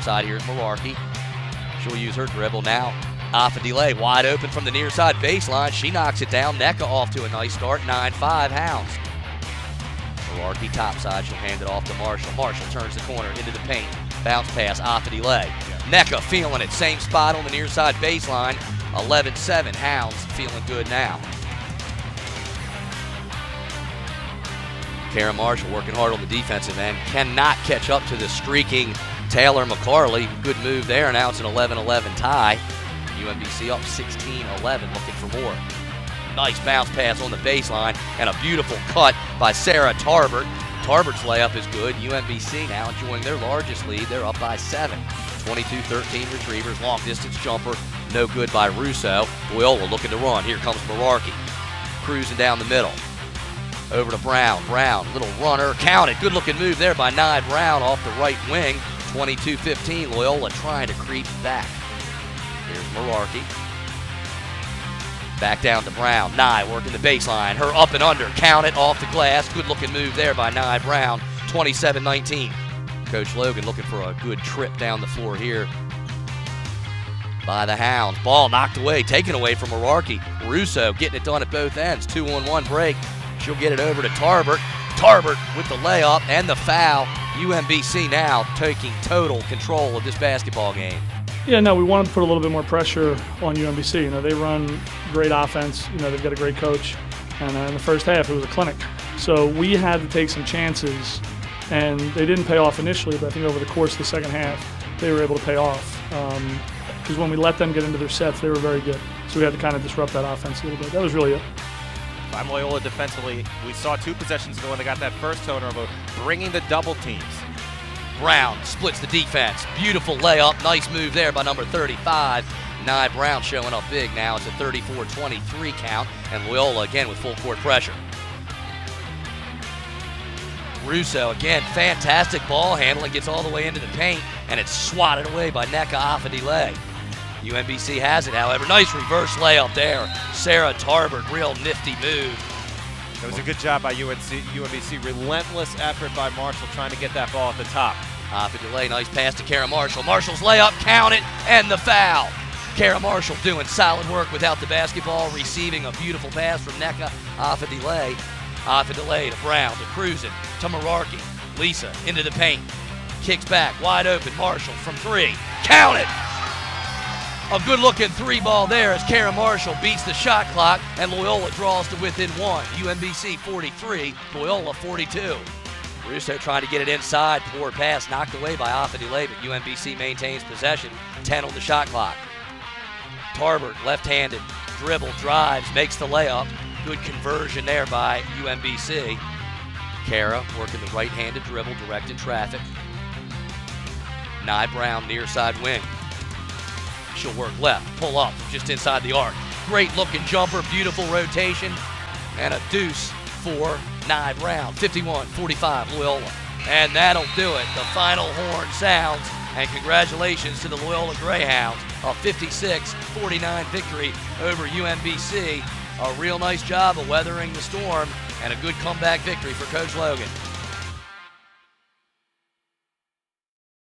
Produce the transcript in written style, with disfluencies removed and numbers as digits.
side here is Malarkey. She'll use her dribble now. Off a delay, wide open from the near side baseline. She knocks it down. NECA off to a nice start, 9-5 Hounds. Malarkey top side, she'll hand it off to Marshall. Marshall turns the corner into the paint. Bounce pass off a delay. NECA feeling it, same spot on the near side baseline. 11-7 Hounds feeling good now. Kara Marshall working hard on the defensive end. Cannot catch up to the streaking Taylor McCarley. Good move there. Now it's an 11-11 tie. UMBC up 16-11, looking for more. Nice bounce pass on the baseline and a beautiful cut by Sarah Tarbert. Tarbert's layup is good. UMBC now enjoying their largest lead. They're up by 7. 22-13 Retrievers. Long distance jumper. No good by Russo. Loyola looking to run. Here comes Malarkey. Cruising down the middle. Over to Brown. Brown, little runner. Counted. Good looking move there by Nye Brown off the right wing. 22-15. Loyola trying to creep back. Here's Malarkey. Back down to Brown. Nye working the baseline. Her up and under. Count it off the glass. Good looking move there by Nye Brown. 27-19. Coach Logan looking for a good trip down the floor here by the Hounds. Ball knocked away, taken away from Malarkey. Russo getting it done at both ends. 2-on-1 break. She'll get it over to Tarbert. Tarbert with the layup and the foul. UMBC now taking total control of this basketball game. Yeah, no, we wanted to put a little bit more pressure on UMBC. You know, they run great offense. You know, they've got a great coach. And in the first half, it was a clinic. So we had to take some chances, and they didn't pay off initially, but I think over the course of the second half, they were able to pay off. Because when we let them get into their sets, they were very good. So we had to kind of disrupt that offense a little bit. That was really it. By Loyola defensively, we saw 2 possessions ago when they got that first turnover, bringing the double teams. Brown splits the defense. Beautiful layup. Nice move there by number 35. Nye Brown showing up big now. It's a 34-23 count, and Loyola again with full court pressure. Russo again, fantastic ball handling, gets all the way into the paint, and it's swatted away by NECA off a delay. UMBC has it, however. Nice reverse layup there. Sarah Tarbert, real nifty move. That was a good job by UMBC. Relentless effort by Marshall trying to get that ball at the top. Off a delay, nice pass to Kara Marshall. Marshall's layup, count it, and the foul. Kara Marshall doing solid work without the basketball, receiving a beautiful pass from NECA off a delay. Off a delay to Brown, to Cruzen, to Malarkey. Lisa into the paint. Kicks back, wide open. Marshall from 3. Count it! A good-looking 3-ball there as Kara Marshall beats the shot clock, and Loyola draws to within 1. UMBC 43, Loyola 42. Russo trying to get it inside. Poor pass knocked away by off a delay, but UMBC maintains possession. 10 on the shot clock. Tarbert, left-handed, dribble, drives, makes the layup. Good conversion there by UMBC. Kara working the right-handed dribble, directing traffic. Nye Brown, near side wing. She'll work left, pull up, just inside the arc. Great looking jumper, beautiful rotation, and a deuce for Nye Brown. 51-45 Loyola. And that'll do it. The final horn sounds, and congratulations to the Loyola Greyhounds. A 56-49 victory over UMBC. A real nice job of weathering the storm, and a good comeback victory for Coach Logan.